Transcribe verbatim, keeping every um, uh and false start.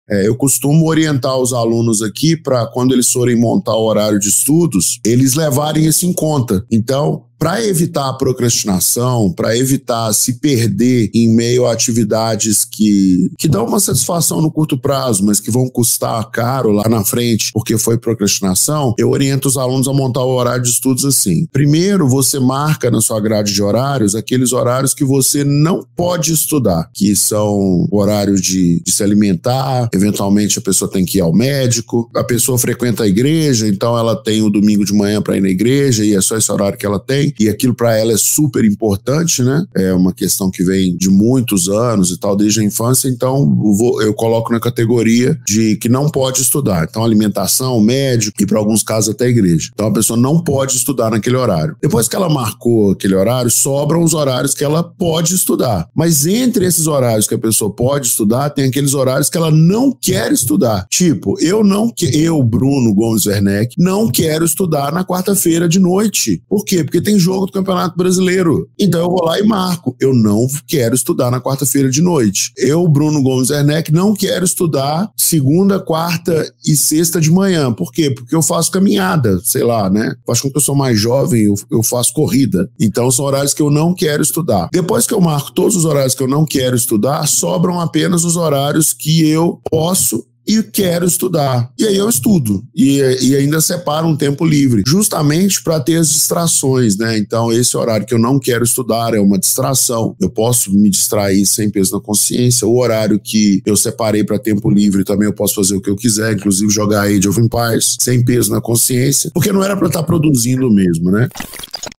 É, eu costumo orientar os alunos aqui para quando eles forem montar o horário de estudos, eles levarem isso em conta. Então, para evitar a procrastinação, para evitar se perder em meio a atividades que, que dão uma satisfação no curto prazo, mas que vão custar caro lá na frente porque foi procrastinação, eu oriento os alunos a montar o horário de estudos assim. Primeiro, você marca na sua grade de horários aqueles horários que você não pode estudar, que são o horário de, de se alimentar, eventualmente a pessoa tem que ir ao médico, a pessoa frequenta a igreja, então ela tem o domingo de manhã para ir na igreja e é só esse horário que ela tem. E aquilo para ela é super importante, né? É uma questão que vem de muitos anos e tal, desde a infância, então eu, vou, eu coloco na categoria de que não pode estudar. Então alimentação, médico e para alguns casos até igreja. Então a pessoa não pode estudar naquele horário. Depois que ela marcou aquele horário, sobram os horários que ela pode estudar. Mas entre esses horários que a pessoa pode estudar, tem aqueles horários que ela não quer estudar. Tipo, eu não que eu, Bruno Gomes Werneck, não quero estudar na quarta-feira de noite. Por quê? Porque tem jogo do Campeonato Brasileiro. Então eu vou lá e marco. Eu não quero estudar na quarta-feira de noite. Eu, Bruno Gomes Werneck, não quero estudar segunda, quarta e sexta de manhã. Por quê? Porque eu faço caminhada, sei lá, né? Acho que quando eu sou mais jovem, eu, eu faço corrida. Então são horários que eu não quero estudar. Depois que eu marco todos os horários que eu não quero estudar, sobram apenas os horários que eu posso e quero estudar. E aí eu estudo. E, e ainda separo um tempo livre, justamente para ter as distrações, né? Então, esse horário que eu não quero estudar é uma distração. Eu posso me distrair sem peso na consciência. O horário que eu separei para tempo livre também eu posso fazer o que eu quiser, inclusive jogar Age of Empires sem peso na consciência, porque não era para estar produzindo mesmo, né?